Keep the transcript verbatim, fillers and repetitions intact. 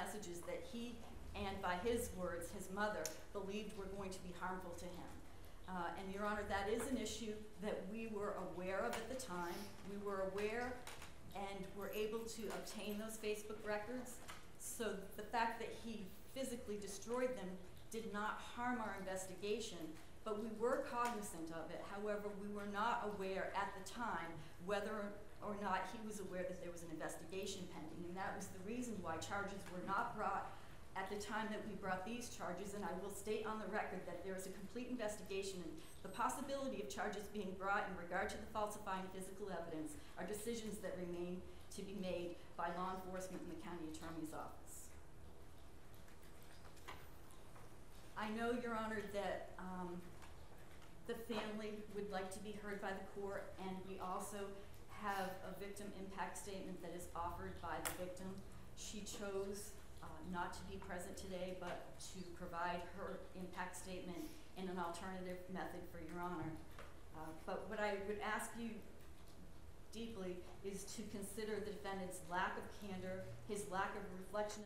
messages that he, and by his words, his mother, believed were going to be harmful to him. Uh, and Your Honor, that is an issue that we were aware of at the time. We were aware and were able to obtain those Facebook records. So the fact that he physically destroyed them did not harm our investigation, but we were cognizant of it. However, we were not aware at the time whether or not he was aware that there was an investigation pending. And that was the reason why charges were not brought at the time that we brought these charges. And I will state on the record that there is a complete investigation, and the possibility of charges being brought in regard to the falsifying physical evidence are decisions that remain to be made by law enforcement and the county attorney's office. I know, Your Honor, that um, the family would like to be heard by the court, and we also have a victim impact statement that is offered by the victim. She chose uh, not to be present today, but to provide her impact statement in an alternative method for Your Honor. Uh, but what I would ask you deeply is to consider the defendant's lack of candor, his lack of reflection